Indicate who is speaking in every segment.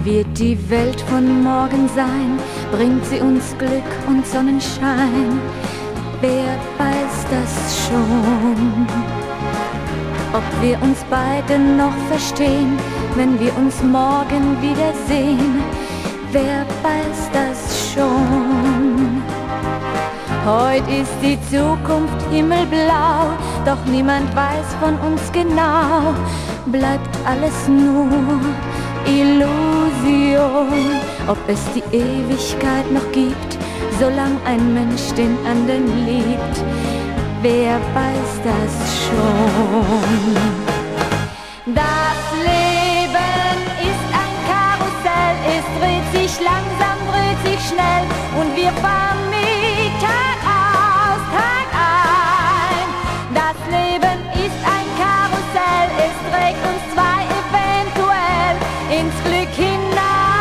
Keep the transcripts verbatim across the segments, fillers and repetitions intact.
Speaker 1: wird die Welt von morgen sein? Bringt sie uns Glück und Sonnenschein? Wer weiß das schon? Ob wir uns beide noch verstehen, wenn wir uns morgen wiedersehen? Wer weiß das schon? Heut ist die Zukunft himmelblau, doch niemand weiß von uns genau. Bleibt alles nur Illusion. Ob es die Ewigkeit noch gibt, solang ein Mensch den anderen liebt, wer weiß das schon? Das Leben ist ein Karussell, es dreht sich langsam, dreht sich schnell und wir fahren mit Tag aus, Tag ein. Das Leben ist ein Karussell, es trägt uns zwei eventuell ins Glück hinein.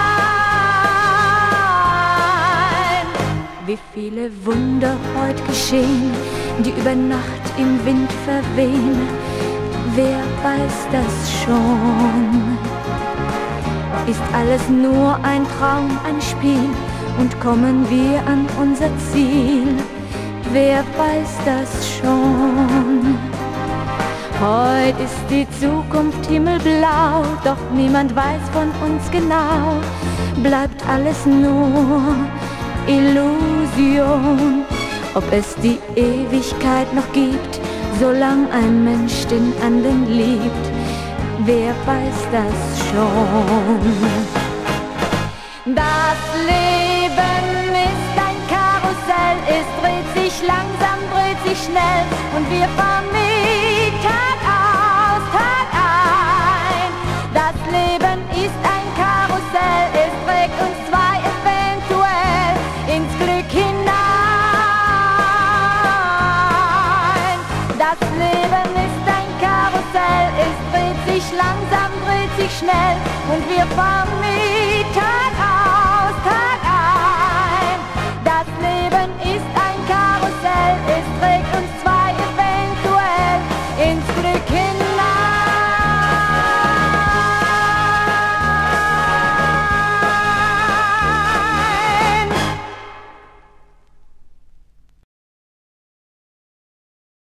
Speaker 1: Wie viele Wunder heut geschehen, die über Nacht im Wind verwehen, wer weiß das schon? Ist alles nur ein Traum, ein Spiel und kommen wir an unser Ziel, wer weiß das schon? Heut ist die Zukunft himmelblau, doch niemand weiß von uns genau, bleibt alles nur Illusion. Ob es die Ewigkeit noch gibt, solang ein Mensch den anderen liebt, wer weiß das schon? Das Leben ist ein Karussell, es dreht sich langsam, dreht sich schnell und wir fahren mit Tag aus, Tag ein. Das Leben ist ein Karussell, es trägt uns zwei eventuell ins Glück hinein. Das Leben ist ein Karussell, es dreht sich langsam, dreht sich schnell und wir fahren mit Tag